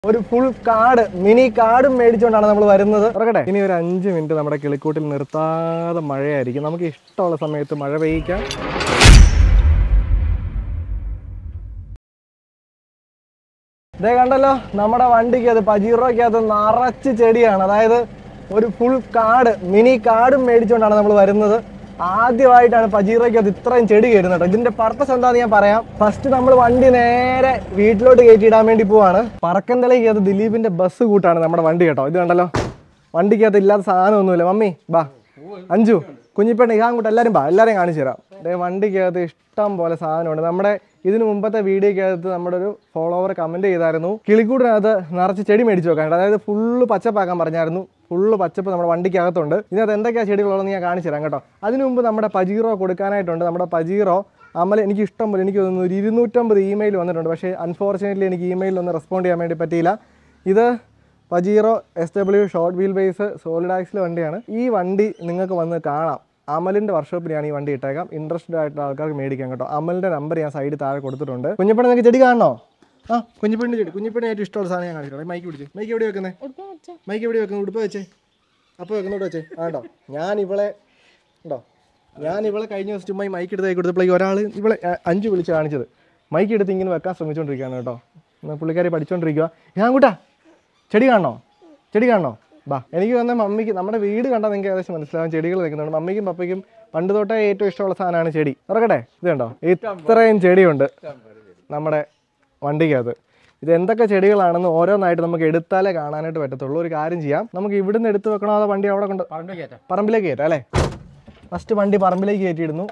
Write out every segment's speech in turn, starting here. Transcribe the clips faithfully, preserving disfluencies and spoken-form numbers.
ഒരു ഫുൾ കാട് മിനി കാടും മേടിച്ചുകൊണ്ടാണ് നമ്മൾ വരുന്നത്. തുറക്കട്ടെ. ഇനി ഒരു അഞ്ച് മിനിറ്റ് നമ്മുടെ കിളിക്കൂട്ടിൽ നിർത്താതെ മഴയായിരിക്കും. നമുക്ക് ഇഷ്ടമുള്ള സമയത്ത് മഴ പെയ്യിക്കാം. ഇതേ കണ്ടല്ലോ, നമ്മുടെ വണ്ടിക്കകത്ത് പജീറോയ്ക്കകത്ത് നിറച്ച് ചെടിയാണ്. അതായത് ഒരു ഫുൾ കാട് മിനി കാടും മേടിച്ചുകൊണ്ടാണ് നമ്മൾ വരുന്നത്. ആദ്യമായിട്ടാണ് പജീറോയ്ക്കകത്ത് ഇത്രയും ചെടി കയറുന്നത് കേട്ടോ. ഇതിന്റെ പർപ്പസ് എന്താണെന്ന് ഞാൻ പറയാം. ഫസ്റ്റ് നമ്മൾ വണ്ടി നേരെ വീട്ടിലോട്ട് കയറ്റിയിടാൻ വേണ്ടി പോവാണ്. പറക്കന്തലയ്ക്കകത്ത് ദിലീപിന്റെ ബസ് കൂട്ടാണ് നമ്മുടെ വണ്ടി കേട്ടോ. ഇത് കണ്ടല്ലോ, വണ്ടിക്കകത്ത് ഇല്ലാത്ത സാധനമൊന്നുമില്ല. മമ്മി ബാ, അഞ്ചു കുഞ്ഞിപ്പെണ്ണ ഇതാ കൂട്ട് എല്ലാവരും ബാ, എല്ലാവരെയും കാണിച്ചു തരാം. അതേ വണ്ടിക്കകത്ത് ഇഷ്ടം പോലെ സാധനമുണ്ട്. നമ്മുടെ ഇതിന് മുമ്പത്തെ വീഡിയോക്കകത്ത് നമ്മുടെ ഒരു ഫോളോവർ കമന്റ് ചെയ്തായിരുന്നു കിളിക്കൂടിനകത്ത് നിറച്ച് ചെടി മേടിച്ച് വെക്കാനുണ്ട്. അതായത് ഫുള്ള് പച്ചപ്പാക്കാൻ പറഞ്ഞായിരുന്നു. ഫുള്ള് പച്ചപ്പ് നമ്മുടെ വണ്ടിക്കകത്തുണ്ട്. ഇതിനകത്ത് എന്തൊക്കെയാണ് ചെടികളുള്ളതെന്ന് ഞാൻ കാണിച്ചു തരാം കേട്ടോ. അതിനു മുമ്പ് നമ്മുടെ പജീറോ കൊടുക്കാനായിട്ടുണ്ട്. നമ്മുടെ പജീറോ അമൽ എനിക്ക് ഇഷ്ടം പോലെ എനിക്ക് തോന്നുന്നു ഒരു ഇരുന്നൂറ്റമ്പത് ഇമെയിൽ വന്നിട്ടുണ്ട്. പക്ഷേ അൺഫോർച്ചുനേറ്റ്ലി എനിക്ക് ഇമെയിലൊന്നും റെസ്പോണ്ട് ചെയ്യാൻ വേണ്ടി പറ്റിയില്ല. ഇത് Pajero S W short wheel base solid axle വണ്ടിയാണ്. ഈ വണ്ടി നിങ്ങൾക്ക് വന്ന് കാണാം. അമലിൻ്റെ വർക്ക്ഷോപ്പിൽ ഞാൻ ഈ വണ്ടി ഇട്ടേക്കാം. ഇൻട്രസ്റ്റഡ് ആയിട്ടുള്ള ആൾക്കാർക്ക് മേടിക്കാം കേട്ടോ. അമലിൻ്റെ നമ്പർ ഞാൻ സൈഡിൽ താഴെ കൊടുത്തിട്ടുണ്ട്. കുഞ്ഞിപ്പണി നിങ്ങൾക്ക് ചെടി കാണണോ? ആ കുഞ്ഞിപ്പണ്ണി ചെടി. കുഞ്ഞിപ്പണി ഏറ്റവും ഇഷ്ടമുള്ള സാധനം ഞാൻ കാണിച്ചിട്ടുണ്ട്. മൈക്ക് പിടിച്ച്. മൈക്ക് എവിടെ വെക്കുന്നത്? മൈക്ക് എവിടെ വെക്കുന്നത്? ഉടുപ്പ് വെച്ചേ. അപ്പോൾ വെക്കുന്നോട്ട് വെച്ചേ. ആണ്ടോ ഞാൻ ഇവളെ ഉണ്ടോ ഞാൻ ഇവളെ കഴിഞ്ഞ ദിവസം ചുമ്മാ ഈ മൈക്ക് എടുത്ത് കൊടുത്തപ്പോഴേക്കും ഒരാൾ ഇവളെ അഞ്ചു വിളിച്ച് കാണിച്ചത് മൈക്ക് എടുത്ത് ഇങ്ങനെ വെക്കാൻ ശ്രമിച്ചുകൊണ്ടിരിക്കുകയാണ് കേട്ടോ. പുള്ളിക്കാരി പഠിച്ചുകൊണ്ടിരിക്കുക. ഞാൻ കൂട്ടാ ചെടി കാണണോ? ചെടി കാണണോ? ബാ. എനിക്ക് തന്നെ മമ്മിക്ക് നമ്മുടെ വീട് കണ്ടാൽ നിങ്ങൾക്ക് ഏകദേശം മനസ്സിലാവും ചെടികൾ നിൽക്കുന്നുണ്ട്. മമ്മിക്കും പപ്പയ്ക്കും പണ്ട് തൊട്ടേ ഏറ്റവും ഇഷ്ടമുള്ള സാധനമാണ് ചെടി. തുറക്കട്ടെ. ഇത് കണ്ടോ, ഇത്രയും ചെടിയുണ്ട് നമ്മുടെ വണ്ടിക്കകത്ത്. ഇത് എന്തൊക്കെ ചെടികളാണെന്ന് ഓരോന്നായിട്ട് നമുക്ക് എടുത്താലേ കാണാനായിട്ട് പറ്റത്തുള്ളൂ. ഒരു കാര്യം ചെയ്യാം, നമുക്ക് ഇവിടുന്ന് എടുത്ത് വെക്കണോ അതോ വണ്ടി അവിടെ കൊണ്ട് പറമ്പിലേക്ക് കയറ്റാം അല്ലേ? ഫസ്റ്റ് വണ്ടി പറമ്പിലേക്ക് കയറ്റിയിടുന്നു.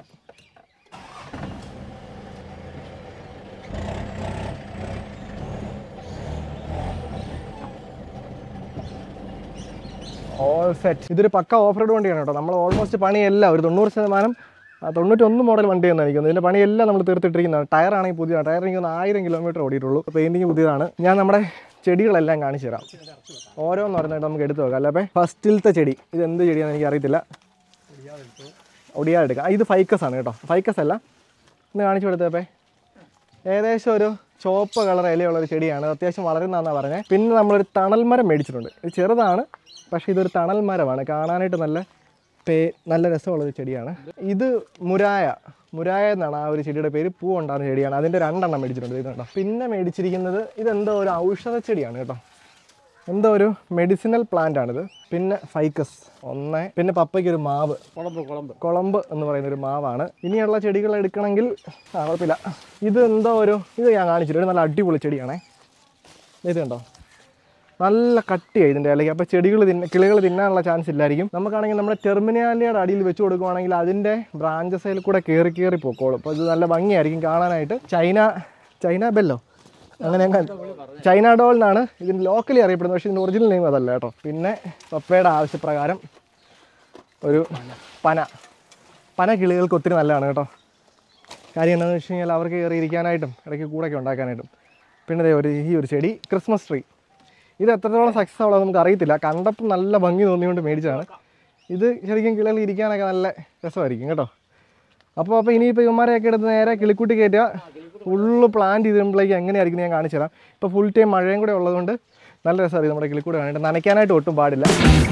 All set. ഇതൊരു പക്ക ഓഫ് റോഡ് വണ്ടിയാണ് കേട്ടോ. നമ്മൾ ഓൾമോസ്റ്റ് പണിയെല്ലാം ഒരു തൊണ്ണൂറ് ശതമാനം തൊണ്ണൂറ്റൊന്ന് മോഡൽ വണ്ടി എന്ന് എനിക്കുന്നു. ഇതിൻ്റെ പണിയെല്ലാം നമ്മൾ തീർത്തിട്ടിരിക്കുന്നതാണ്. ടയറാണെങ്കിൽ പുതിയതാണ്. ടയർ എനിക്ക് ഒന്ന് ആയിരം കിലോമീറ്റർ ഓടിയിട്ടുള്ളൂ. പെയിൻറ്റിങ് പുതിയതാണ്. ഞാൻ നമ്മുടെ ചെടികളെല്ലാം കാണിച്ചു തരാം. ഓരോന്ന് പറഞ്ഞിട്ട് നമുക്ക് എടുത്ത് വെക്കാം അല്ലേ? ഫസ്റ്റിലത്തെ ചെടി ഇത് എന്ത് ചെടിയാണെന്ന് എനിക്ക് അറിയത്തില്ല. ഒടിയാതെ എടുക്കാം. ഇത് ഫൈക്കസ് ആണ് കേട്ടോ. ഫൈക്കസ് അല്ല, ഇന്ന് കാണിച്ചു കൊടുത്തപ്പേ. ഏകദേശം ഒരു ചുവപ്പ് കളർ ഇലയുള്ളൊരു ചെടിയാണ്. അത്യാവശ്യം വളരുന്നതെന്നാണ് പറഞ്ഞത്. പിന്നെ നമ്മളൊരു തണൽ മരം മേടിച്ചിട്ടുണ്ട്. ഇത് ചെറുതാണ്, പക്ഷേ ഇതൊരു തണൽ മരമാണ്. കാണാനായിട്ട് നല്ല പേ നല്ല രസമുള്ളൊരു ചെടിയാണ്. ഇത് മുരായ മുരായ എന്നാണ് ആ ഒരു ചെടിയുടെ പേര്. പൂ ഉണ്ടാകുന്ന ചെടിയാണ്. അതിൻ്റെ രണ്ടെണ്ണം മേടിച്ചിട്ടുണ്ട്. ഇത് കേട്ടോ. പിന്നെ മേടിച്ചിരിക്കുന്നത് ഇതെന്തോ ഒരു ഔഷധ ചെടിയാണ് കേട്ടോ. എന്തോ ഒരു മെഡിസിനൽ പ്ലാന്റ് ആണിത്. പിന്നെ ഫൈക്കസ് ഒന്ന്. പിന്നെ പപ്പയ്ക്ക് ഒരു മാവ്, കുളമ്പ് കുളമ്പ് കുളമ്പ് എന്ന് പറയുന്ന ഒരു മാവാണ്. ഇനിയുള്ള ചെടികൾ എടുക്കണമെങ്കിൽ ആ കുഴപ്പമില്ല. ഇത് എന്തോ ഒരു ഇത് ഞാൻ കാണിച്ചിട്ട് ഒരു നല്ല അടിപൊളി ചെടിയാണേ. ഇത് കണ്ടോ, നല്ല കട്ടിയായി ഇതിൻ്റെ ഇലയ്ക്ക്. അപ്പോൾ ചെടികൾ തിന്ന കിളികൾ തിന്നാനുള്ള ചാൻസ് ഇല്ലായിരിക്കും. നമുക്കാണെങ്കിൽ നമ്മുടെ ടെർമിനാലിയുടെ അടിയിൽ വെച്ച് കൊടുക്കുവാണെങ്കിൽ അതിൻ്റെ ബ്രാഞ്ചസിൽ കൂടെ കയറി കയറി പൊക്കോളും. അപ്പോൾ ഇത് നല്ല ഭംഗിയായിരിക്കും കാണാനായിട്ട്. ചൈന ചൈന ബെല്ലോ അങ്ങനെ ചൈന ഡോൾ എന്നാണ് ഇതിന് ലോക്കലി അറിയപ്പെടുന്നത്. പക്ഷേ ഇതിൻ്റെ ഒറിജിനൽ നെയിം അതല്ല കേട്ടോ. പിന്നെ പപ്പയുടെ ആവശ്യപ്രകാരം ഒരു പന പന കിളികൾക്ക് ഒത്തിരി നല്ലതാണ് കേട്ടോ. കാര്യം എന്താണെന്ന് വെച്ച് കഴിഞ്ഞാൽ അവർക്ക് കയറി ഇരിക്കാനായിട്ടും ഇടയ്ക്ക് കൂടൊക്കെ ഉണ്ടാക്കാനായിട്ടും. പിന്നെ ഒരു ഈ ഒരു ചെടി ക്രിസ്മസ് ട്രീ. ഇത് എത്രത്തോളം സക്സസ് ആവുള്ളത് നമുക്ക് അറിയത്തില്ല. കണ്ടപ്പോൾ നല്ല ഭംഗി തോന്നിയുകൊണ്ട് മേടിച്ചതാണ്. ഇത് ശരിക്കും കിളികൾ ഇരിക്കാനൊക്കെ നല്ല രസമായിരിക്കും കേട്ടോ. അപ്പോൾ അപ്പോൾ ഇനിയിപ്പോൾ ഇവന്മാരെയൊക്കെ എടുത്ത് നേരെ കിളിക്കൂട്ടി കയറ്റുക. ഫുള്ള് പ്ലാന്റ് ചെയ്തുമ്പോഴേക്ക് എങ്ങനെയായിരിക്കും ഞാൻ കാണിച്ചു തരാം. ഇപ്പോൾ ഫുൾ ടൈം മഴയും കൂടെ ഉള്ളതുകൊണ്ട് നല്ല രസമായിരിക്കും നമ്മുടെ കിളിക്കൂട് കാണിയിട്ട്. നനയ്ക്കാനായിട്ട് ഒട്ടും പാടില്ല.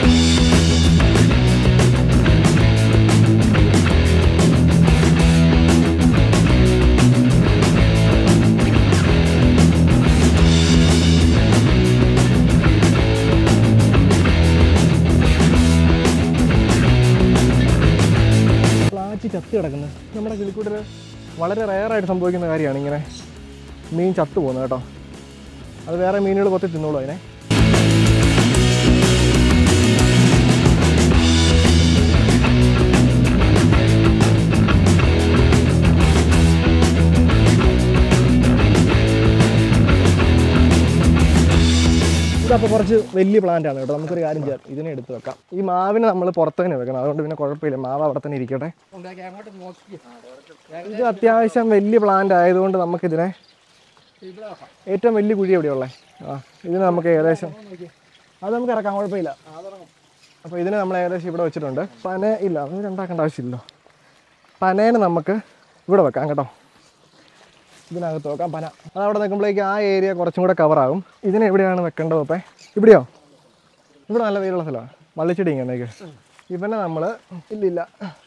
ചത്ത് കിടക്കുന്നത് നമ്മുടെ കിളിക്കൂട്ടിൽ വളരെ റെയറായിട്ട് സംഭവിക്കുന്ന കാര്യമാണ്. ഇങ്ങനെ മീൻ ചത്തു പോകുന്നത് കേട്ടോ. അത് വേറെ മീനുകൾ കൊത്തി തിന്നോളൂ അതിനെ. ഇതപ്പോൾ കുറച്ച് വലിയ പ്ലാന്റ് ആണ് കേട്ടോ. നമുക്കൊരു കാര്യം ചെയ്യാം, ഇതിനെ എടുത്ത് വെക്കാം. ഈ മാവിനെ നമ്മൾ പുറത്ത് തന്നെ വെക്കണം. അതുകൊണ്ട് പിന്നെ കുഴപ്പമില്ല, മാവ് അവിടെ തന്നെ ഇരിക്കട്ടെ. ഇത് അത്യാവശ്യം വലിയ പ്ലാന്റ് ആയതുകൊണ്ട് നമുക്കിതിനെ ഏറ്റവും വലിയ കുഴി എവിടെയുള്ളത് ആ ഇതിന് നമുക്ക് ഏകദേശം അത് നമുക്ക് ഇറക്കാം, കുഴപ്പമില്ല. അപ്പോൾ ഇതിനെ നമ്മൾ ഏകദേശം ഇവിടെ വെച്ചിട്ടുണ്ട്. പന ഇല്ല, അത് രണ്ടാക്കേണ്ട ആവശ്യമില്ലല്ലോ. പനേനെ നമുക്ക് ഇവിടെ വെക്കാം കേട്ടോ. ഇതിനകത്ത് വെക്കാം പന. അതവിടെ നിൽക്കുമ്പോഴേക്ക് ആ ഏരിയ കുറച്ചും കൂടെ കവറാകും. ഇതിനെ എവിടെയാണ് വെക്കേണ്ടത് അപ്പേ? ഇവിടെയോ? ഇവിടെ നല്ല വെയിലുള്ള സ്ഥലമാണ്. വള്ളിച്ചെടി ഇങ്ങനേക്ക്. ഇവനെ നമ്മൾ ഇല്ലില്ല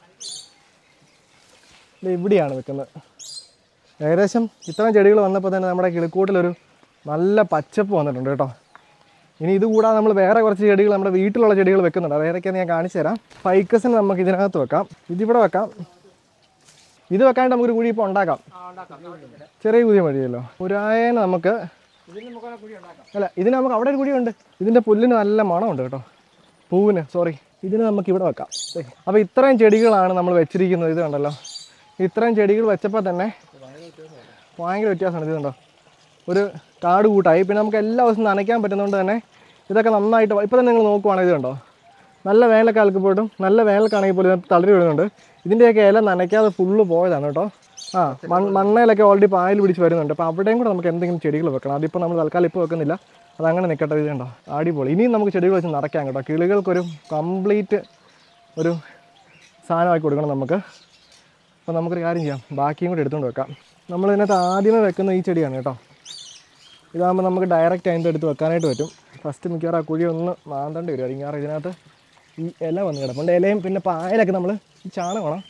ഇവിടെയാണ് വെക്കുന്നത്. ഏകദേശം ഇത്രയും ചെടികൾ വന്നപ്പോൾ തന്നെ നമ്മുടെ കിളിക്കൂട്ടിലൊരു നല്ല പച്ചപ്പ് വന്നിട്ടുണ്ട് കേട്ടോ. ഇനി ഇത് കൂടാതെ നമ്മൾ വേറെ കുറച്ച് ചെടികൾ നമ്മുടെ വീട്ടിലുള്ള ചെടികൾ വെക്കുന്നുണ്ട്. അത് ഏതൊക്കെയാണെന്ന് ഞാൻ കാണിച്ചു തരാം. ഫൈക്കസിന് നമുക്ക് ഇതിനകത്ത് വെക്കാം, ഇതിവിടെ വെക്കാം. ഇത് വെക്കാണ്ട് നമുക്കൊരു കുഴി ഇപ്പോൾ ഉണ്ടാക്കാം. ചെറിയ കുഴി മതിയല്ലോ. പുരായന നമുക്ക് അല്ല, ഇതിന് നമുക്ക് അവിടെ ഒരു കുഴിയുണ്ട്. ഇതിൻ്റെ പുല്ലിന് നല്ല മണമുണ്ട് കേട്ടോ, പൂവിന്. സോറി, ഇതിന് നമുക്ക് ഇവിടെ വെക്കാം. അപ്പോൾ ഇത്രയും ചെടികളാണ് നമ്മൾ വെച്ചിരിക്കുന്നത്. ഇത് കണ്ടല്ലോ, ഇത്രയും ചെടികൾ വെച്ചപ്പോൾ തന്നെ ഭയങ്കര വ്യത്യാസമാണ്. ഇത് കണ്ടോ, ഒരു കാട് കൂട്ടായി. പിന്നെ നമുക്ക് എല്ലാ ദിവസവും നനയ്ക്കാൻ പറ്റുന്നതുകൊണ്ട് തന്നെ ഇതൊക്കെ നന്നായിട്ട് ഇപ്പോൾ തന്നെ നിങ്ങൾ നോക്കുവാണെങ്കിൽ ഇത് കണ്ടോ, നല്ല വേനൽക്കാലത്ത് പോയിട്ടും നല്ല വേനൽക്കാണെങ്കിൽ പോലും ഇത് തളരി വരുന്നുണ്ട്. ഇതിൻ്റെയൊക്കെ ഇല നനയ്ക്കാതെ ഫുള്ള് പോയതാണ് കേട്ടോ. ആ മൺ മണ്ണയിലൊക്കെ ഓൾറെഡി പായൽ പിടിച്ച് വരുന്നുണ്ട്. അപ്പോൾ അവിടെയും കൂടെ നമുക്ക് എന്തെങ്കിലും ചെടികൾ വെക്കണം. അതിപ്പോൾ നമ്മൾ തൽക്കാലം ഇപ്പോൾ വെക്കുന്നില്ല, അതങ്ങനെ നിൽക്കട്ടെ. ഇത് കണ്ടോ, അടിപൊളി. ഇനിയും നമുക്ക് ചെടികൾ വെച്ച് നിറയ്ക്കാം കേട്ടോ. കിളികൾക്കൊരു കംപ്ലീറ്റ് ഒരു സാധനമാക്കി കൊടുക്കണം നമുക്ക്. അപ്പോൾ നമുക്കൊരു കാര്യം ചെയ്യാം, ബാക്കിയും കൂടി എടുത്തുകൊണ്ട് വെക്കാം. നമ്മൾ ഇതിനകത്ത് ആദ്യമേ വെക്കുന്ന ഈ ചെടിയാണ് കേട്ടോ. ഇതാകുമ്പോൾ നമുക്ക് ഡയറക്റ്റ് അതിൻ്റെ അടുത്ത് വെക്കാനായിട്ട് പറ്റും. ഫസ്റ്റ് മിക്കവാറും ആ കുഴി ഒന്ന് മാന്തേണ്ടി വരും. കാരണം ഇതിനകത്ത് ഈ ഇല വന്ന് കിടപ്പുണ്ട്. ഇലയും പിന്നെ പായലൊക്കെ നമ്മൾ ഈ ചാണകമാണോ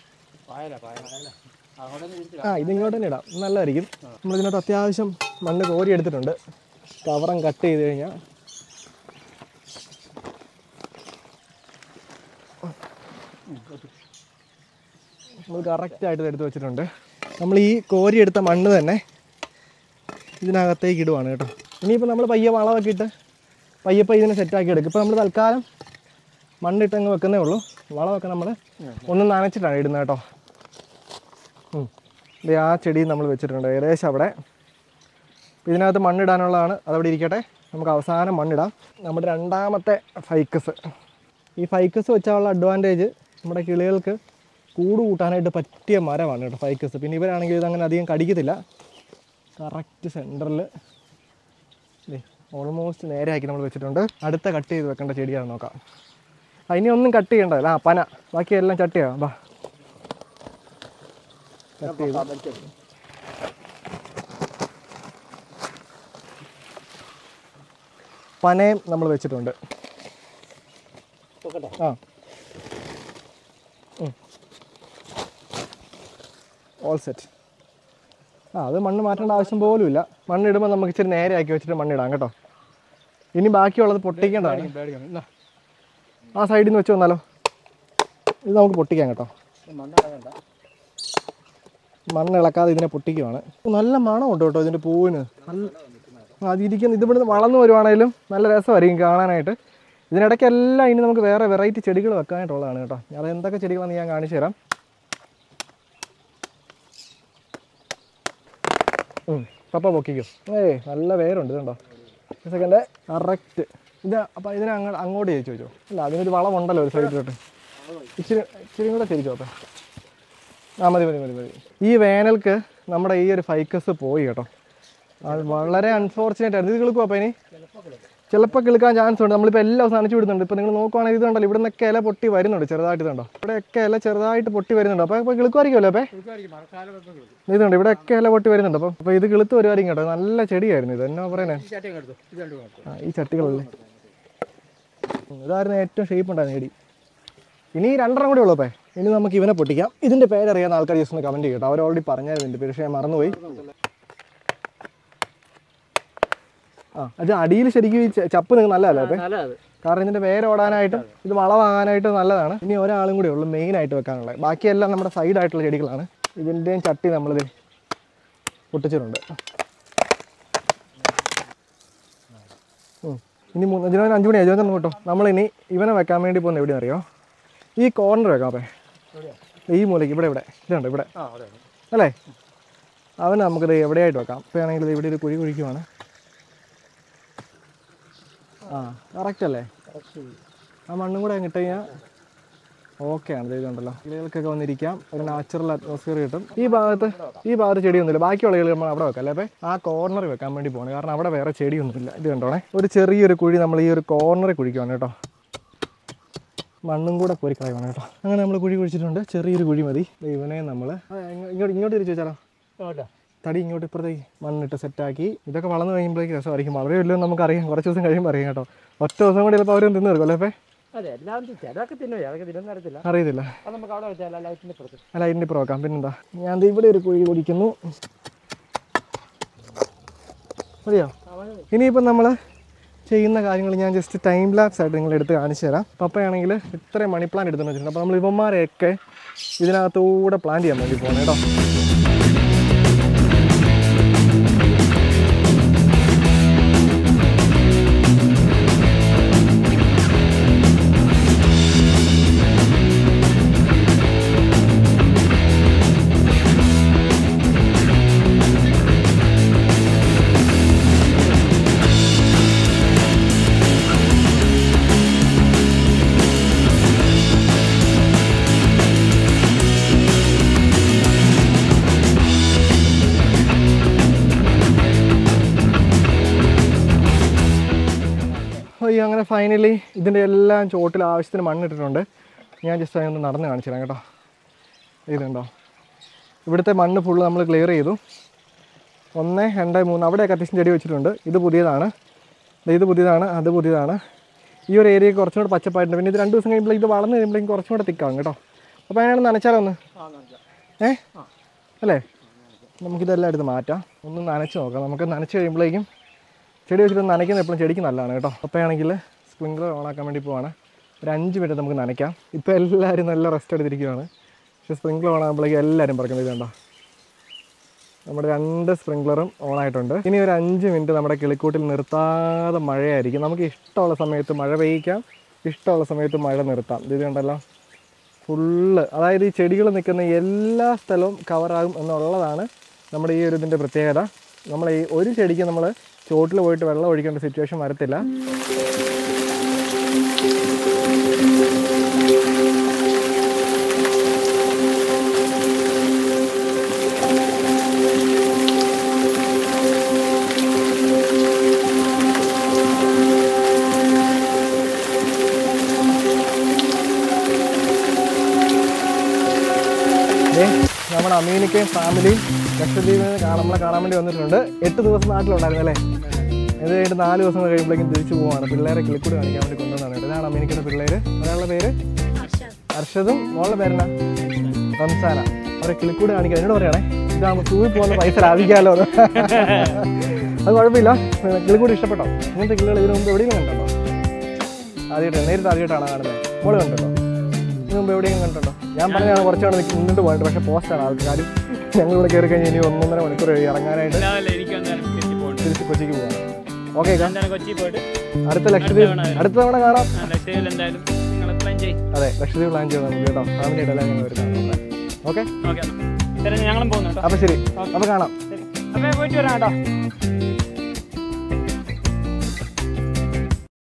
ആ ഇതിങ്ങോട്ട് തന്നെ ഇടാം, നല്ലതായിരിക്കും. നമ്മളിതിനകത്ത് അത്യാവശ്യം മണ്ണ് കോരി എടുത്തിട്ടുണ്ട്. കവറം കട്ട് ചെയ്ത് കഴിഞ്ഞാൽ നമ്മൾ കറക്റ്റായിട്ട് എടുത്ത് വെച്ചിട്ടുണ്ട്. നമ്മൾ ഈ കോരി എടുത്ത മണ്ണ് തന്നെ ഇതിനകത്തേക്ക് ഇടുവാണ് കേട്ടോ. ഇനിയിപ്പോൾ നമ്മൾ പയ്യെ വളമൊക്കെ ഇട്ട് പയ്യപ്പം ഇതിനെ സെറ്റാക്കി എടുക്കും. ഇപ്പോൾ നമ്മൾ തൽക്കാലം മണ്ണിട്ടങ്ങ് വെക്കുന്നേ ഉള്ളൂ. വളമൊക്കെ നമ്മൾ ഒന്ന് നനച്ചിട്ടാണ് ഇടുന്നത് കേട്ടോ. ഇത് ആ ചെടി നമ്മൾ വെച്ചിട്ടുണ്ട് ഏകദേശം അവിടെ. ഇതിനകത്ത് മണ്ണിടാനുള്ളതാണ്, അതവിടെ ഇരിക്കട്ടെ. നമുക്ക് അവസാനം മണ്ണിടാം. നമ്മുടെ രണ്ടാമത്തെ ഫൈക്കസ്. ഈ ഫൈക്കസ് വെച്ചാലുള്ള അഡ്വാൻറ്റേജ് നമ്മുടെ കിളികൾക്ക് കൂട് കൂട്ടാനായിട്ട് പറ്റിയ മരമാണ് കേട്ടോ ഫൈക്കസ്. പിന്നെ ഇവരാണെങ്കിൽ ഇതങ്ങനെ അധികം കടിക്കത്തില്ല. കറക്റ്റ് സെൻറ്ററിൽ ഓൾമോസ്റ്റ് നേരെ ആക്കി നമ്മൾ വെച്ചിട്ടുണ്ട്. അടുത്ത കട്ട് ചെയ്ത് വെക്കേണ്ട ചെടിയാണ് നോക്കാം. അതിനെ ഒന്നും കട്ട് ചെയ്യേണ്ടതല്ല, ആ പന ബാക്കിയെല്ലാം ചട്ടിയാണ്. ബാ കട്ട് ചെയ്ത് പനയും നമ്മൾ വെച്ചിട്ടുണ്ട്. ആ ഓൾ സെറ്റ്. ആ അത് മണ്ണ് മാറ്റേണ്ട ആവശ്യം പോലും ഇല്ല. മണ്ണിടുമ്പോൾ നമുക്ക് ഇച്ചിരി നേരെ ആക്കി വെച്ചിട്ട് മണ്ണിടാം കേട്ടോ. ഇനി ബാക്കിയുള്ളത് പൊട്ടിക്കേണ്ടതാണ്. ആ സൈഡിൽ നിന്ന് വെച്ച് വന്നാലോ, ഇത് നമുക്ക് പൊട്ടിക്കാം കേട്ടോ. മണ്ണ് ഇളക്കാതെ ഇതിനെ പൊട്ടിക്കുവാണ്. നല്ല മണമുണ്ട് കേട്ടോ ഇതിൻ്റെ പൂവിന്. നല്ല അതിരിക്കുന്ന ഇതിവിടുന്ന് വളർന്നു വരുവാണെങ്കിലും നല്ല രസമായിരിക്കും കാണാനായിട്ട്. ഇതിനിടയ്ക്കെല്ലാം ഇനി നമുക്ക് വേറെ വെറൈറ്റി ചെടികൾ വെക്കാനായിട്ടുള്ളതാണ് കേട്ടോ. അത് എന്തൊക്കെ ചെടികളാണെന്ന് ഞാൻ കാണിച്ചു തരാം. പപ്പ പൊക്കിക്കും. ഏയ് നല്ല വേരുണ്ട്, ഇതുണ്ടോ സെക്കൻഡ് കറക്റ്റ്. ഇത് അപ്പോൾ ഇതിനെ അങ്ങ് അങ്ങോട്ട് ചേച്ചി വെച്ചോ. അല്ല അതിനൊരു വളമുണ്ടല്ലോ ഒരു സൈഡിലോട്ട്. ഇച്ചിരി ഇച്ചിരി കൂടെ തിരിച്ചോ അപ്പം. ആ മതി മതി മതി മതി. ഈ വേനൽക്ക് നമ്മുടെ ഈ ഒരു ഫൈക്കസ് പോയി കേട്ടോ. അത് വളരെ അൺഫോർച്ചുനേറ്റ് ആയിരുന്നു. ഇത് കിളുക്കും അപ്പം ഇനി ചിലപ്പോൾ കിളുക്കാൻ ചാൻസ് ഉണ്ട്. നമ്മളിപ്പോൾ എല്ലാ ദിവസം നനച്ചു വിടുന്നുണ്ട്. ഇപ്പോൾ നിങ്ങൾ നോക്കുവാണെങ്കിൽ ഇത് കണ്ടല്ലോ, ഇവിടെ നിന്നൊക്കെ ഇല പൊട്ടി വരുന്നുണ്ട് ചെറുതായിട്ട്. ഇതുണ്ടോ ഇവിടെയൊക്കെ ഇല ചെറുതായിട്ട് പൊട്ടി വരുന്നുണ്ട്. അപ്പോൾ ഇപ്പോൾ കിളുക്കുമായിരിക്കുമല്ലോ. അപ്പോൾ ഇതുണ്ട് ഇവിടെയൊക്കെ ഇല പൊട്ടി വരുന്നുണ്ട്. അപ്പം അപ്പോൾ ഇത് കിളുത്ത് വരുമായിരിക്കും കേട്ടോ. നല്ല ചെടിയായിരുന്നു ഇത്. എന്നാ പറയണേ, ആ ഈ ചട്ടികളല്ലേ. ഇതായിരുന്നു ഏറ്റവും ഷേപ്പ് ഉണ്ടായിരുന്നു ചെടി. ഇനി രണ്ടെണ്ണം കൂടി ഉള്ളൂ. അപ്പോൾ ഇനി നമുക്ക് ഇവനെ പൊട്ടിക്കാം. ഇതിൻ്റെ പേരറിയാവുന്ന ആൾക്കാർ ജസ്റ്റ് ഒന്ന് കമൻറ്റ് ചെയ്യട്ടോ. അവർ ഓൾറെഡി പറഞ്ഞായിരുന്നു എൻ്റെ പേര്, പക്ഷേ ഞാൻ മറന്നുപോയി. ആ അത് അടിയിൽ ശരിക്കും ഈ ചപ്പ് നിങ്ങൾക്ക് നല്ലതല്ലേ അപ്പോൾ, കാരണം ഇതിൻ്റെ വേര് ഓടാനായിട്ടും ഇത് വളമാകാനായിട്ടും നല്ലതാണ്. ഇനി ഒരാളും കൂടി ഉള്ളൂ മെയിനായിട്ട് വെക്കാനുള്ളത്. ബാക്കിയെല്ലാം നമ്മുടെ സൈഡായിട്ടുള്ള ചെടികളാണ്. ഇതിൻ്റെയും ചട്ടി നമ്മളിത് പൊട്ടിച്ചിട്ടുണ്ട്. ഇനി മൂന്ന് അഞ്ചിനോ അഞ്ച് മണി അഞ്ചു കേട്ടോ. നമ്മളിനി ഇവനെ വെക്കാൻ വേണ്ടി പോകുന്നത് എവിടെയാണെന്ന് അറിയോ? ഈ കോർണർ വെക്കാം. അപ്പോൾ ഈ മൂലയ്ക്ക് ഇവിടെ ഇവിടെ ഇതുണ്ട് ഇവിടെ അല്ലേ. അവന് നമുക്കിത് എവിടെയായിട്ട് വെക്കാം. ഇപ്പോൾ ആണെങ്കിൽ ഇത് ഇവിടെ ഒരു കുഴി കുഴിക്കുവാണ്. ആ കറക്റ്റ് അല്ലേ. ആ മണ്ണും കൂടെ ഇട്ട് കഴിഞ്ഞാൽ ഓക്കെ ആണ്. ഇതുണ്ടല്ലോ കിളികൾക്കൊക്കെ വന്നിരിക്കാം, ഒരു നാച്ചുറൽ അറ്റ്മോസ്ഫിയർ കിട്ടും. ഈ ഭാഗത്ത് ഈ ഭാഗത്ത് ചെടിയൊന്നുമില്ല. ബാക്കിയുള്ള കിളികൾ നമ്മൾ അവിടെ വെക്കാം അല്ലേ. അപ്പോൾ ആ കോർണർ വെക്കാൻ വേണ്ടി പോകണം, കാരണം അവിടെ വേറെ ചെടിയൊന്നുമില്ല. ഇത് കണ്ടോണേ, ഒരു ചെറിയൊരു കുഴി നമ്മൾ ഈ ഒരു കോർണറിൽ കുഴിക്കുവാണ് കേട്ടോ. മണ്ണും കൂടെ കോരി കളയുവാണ് കേട്ടോ. അങ്ങനെ നമ്മൾ കുഴി കുഴിച്ചിട്ടുണ്ട്. ചെറിയൊരു കുഴി മതി. ഇവനെ നമ്മൾ ഇങ്ങോട്ട് ഇങ്ങോട്ട് തിരിച്ചു വെച്ചാലോ. തടി ഇങ്ങോട്ട് ഇപ്പുറത്തേക്ക് മണ്ണിട്ട് സെറ്റാക്കി. ഇതൊക്കെ വളർന്നു കഴിയുമ്പോഴേക്ക് രസമായിരിക്കും. വളരെ വലിയ നമുക്കറിയാം, കുറച്ച് ദിവസം കഴിയുമ്പോൾ അറിയാം കേട്ടോ. ഒറ്റ ദിവസം കൂടി ചിലപ്പോൾ അവരും തിന്നു തീർക്കും അല്ലേ? അറിയത്തില്ല. അല്ല അതിൻ്റെ ഇപ്പുറം വെക്കാം. പിന്നെന്താ, ഞാൻ ഇവിടെ ഒരു കുഴി കുടിക്കുന്നു. മതിയോ? ഇനിയിപ്പം നമ്മൾ ചെയ്യുന്ന കാര്യങ്ങൾ ഞാൻ ജസ്റ്റ് ടൈം ലാപ്സ് ആയിട്ട് നിങ്ങൾ എടുത്ത് കാണിച്ചു തരാം. പപ്പയാണെങ്കിൽ ഇത്രയും മണി പ്ലാന്റ് എടുത്തെന്ന് വെച്ചിട്ടുണ്ട്. അപ്പോൾ നമ്മൾ ഇവന്മാരെയൊക്കെ ഇതിനകത്തൂടെ പ്ലാൻ ചെയ്യാൻ വേണ്ടി പോകണം കേട്ടോ. അങ്ങനെ ഫൈനലി ഇതിൻ്റെ എല്ലാം ചോട്ടിൽ ആവശ്യത്തിന് മണ്ണിട്ടിട്ടുണ്ട്. ഞാൻ ജസ്റ്റ് അതിനൊന്ന് നടന്ന് കാണിച്ചു തരാം കേട്ടോ. ഇതുണ്ടോ, ഇവിടുത്തെ മണ്ണ് ഫുള്ള് നമ്മൾ ക്ലിയർ ചെയ്തു. ഒന്ന് രണ്ട് മൂന്ന് അവിടെയൊക്കെ അത്യാവശ്യം ചെടി വെച്ചിട്ടുണ്ട്. ഇത് പുതിയതാണ്, ഇത് പുതിയതാണ്, അത് പുതിയതാണ്. ഈ ഒരു ഏരിയ കുറച്ചും കൂടെ പച്ചപ്പായിട്ടുണ്ട്. പിന്നെ ഇത് രണ്ട് ദിവസം കഴിയുമ്പോഴേക്കും ഇത് വളർന്ന് കഴിയുമ്പോഴേക്കും കുറച്ചും കൂടെ തിക്കാവും കേട്ടോ. അപ്പോൾ അതിനാണ് നനച്ചാലോ ഒന്ന്? ഏ അല്ലേ, നമുക്കിതെല്ലാം എടുത്ത് മാറ്റാം. ഒന്ന് നനച്ച് നോക്കാം. നമുക്ക് നനച്ച് കഴിയുമ്പോഴേക്കും ചെടി വെച്ചിട്ട് നനയ്ക്കുന്നത് എപ്പോഴും ചെടിക്ക് നല്ലതാണ് കേട്ടോ. അപ്പോഴാണെങ്കിൽ സ്പ്രിംഗ്ലർ ഓണാക്കാൻ വേണ്ടി പോവാണ്. ഒരു അഞ്ച് മിനിറ്റ് നമുക്ക് നനയ്ക്കാം. ഇപ്പോൾ എല്ലാവരും നല്ല റെസ്റ്റ് എടുത്തിരിക്കുകയാണ്. പക്ഷേ സ്പ്രിംഗ്ലർ ഓണാകുമ്പോഴേക്കും എല്ലാവരും പറക്കുന്നത് ഇതുണ്ടോ, നമ്മുടെ രണ്ട് സ്പ്രിംഗ്ലറും ഓണായിട്ടുണ്ട്. ഇനി ഒരു അഞ്ച് മിനിറ്റ് നമ്മുടെ കിളിക്കൂട്ടിൽ നിർത്താതെ മഴയായിരിക്കും. നമുക്ക് ഇഷ്ടമുള്ള സമയത്ത് മഴ പെയ്യിക്കാം, ഇഷ്ടമുള്ള സമയത്ത് മഴ നിർത്താം. ഇത് കണ്ടല്ലോ ഫുള്ള്, അതായത് ഈ ചെടികൾ നിൽക്കുന്ന എല്ലാ സ്ഥലവും കവറാകും എന്നുള്ളതാണ് നമ്മുടെ ഈ ഒരു ഇതിൻ്റെ പ്രത്യേകത. നമ്മൾ ഈ ഒരു ചെടിക്ക് നമ്മൾ ചോട്ടിൽ പോയിട്ട് വെള്ളം ഒഴിക്കേണ്ട സിറ്റുവേഷൻ വരത്തില്ല. നമ്മുടെ അമീനിക്കയും ഫാമിലിയും ലക്ഷദ്വീപിൽ നിന്ന് നമ്മളെ കാണാൻ വേണ്ടി വന്നിട്ടുണ്ട്. എട്ട് ദിവസം നാട്ടിലുണ്ടായിരുന്നു അല്ലേ? ഇത് കഴിഞ്ഞിട്ട് നാല് ദിവസം കഴിയുമ്പോഴേക്കും തിരിച്ചു പോവാണ്. പിള്ളേരെ കിളിക്കൂട് കാണിക്കാൻ വേണ്ടി കൊണ്ടുവന്നാണ്. ഇതാണ് അമീനിക്കയുടെ പിള്ളേർ. ഒരാളുടെ പേര് അർഷദും, മോളുടെ പേരെന്നാ റംസാന. അവരെ കിളിക്കൂട് കാണിക്കാൻ എന്നോട് പറയണേ, ഇതാകുമ്പോൾ സൂവിൽ പോകുന്ന പൈസ ലാഭിക്കാമല്ലോ. അത് കുഴപ്പമില്ല. കിളിക്കൂട് ഇഷ്ടപ്പെട്ടോ? ഇങ്ങനത്തെ കിളികൾ ഇതിനു മുമ്പ് എവിടെയെങ്കിലും കണ്ടോ? ആദ്യമായിട്ട് നേരിട്ട് ആദ്യമായിട്ടാണ് കാണുന്നത്. മോള് കണ്ടോ? ഇതിന് മുമ്പ് എവിടെയെങ്കിലും കണ്ടോ? ഞാൻ പറഞ്ഞാണ് കുറച്ചാണ് നിന്നിട്ട് പോയിട്ട്, പക്ഷേ പോസ്റ്റാണ് ആൾക്കാരും. ഞങ്ങളിവിടെ കയറി കഴിഞ്ഞാൽ ഇനി ഒന്നൊന്നര മണിക്കൂർ ഇറങ്ങാനായിട്ട് തിരിച്ച് കൊച്ചിക്ക് പോകാം. ഓക്കെ, അടുത്ത ലക്ഷദ്വീപ് അടുത്ത തവണ കാണാം. അതെ, ലക്ഷദ്വീപ് പ്ലാൻ ചെയ്യാം നമുക്ക് കേട്ടോ. ഫാമിലിയായിട്ട് എല്ലാം ഞങ്ങൾ വരുന്നത്. ഓക്കെ, ഞങ്ങളും പോകുന്നുണ്ട്. അപ്പോൾ ശരി, അപ്പോൾ കാണാം. പോയിട്ട് വരാം കേട്ടോ.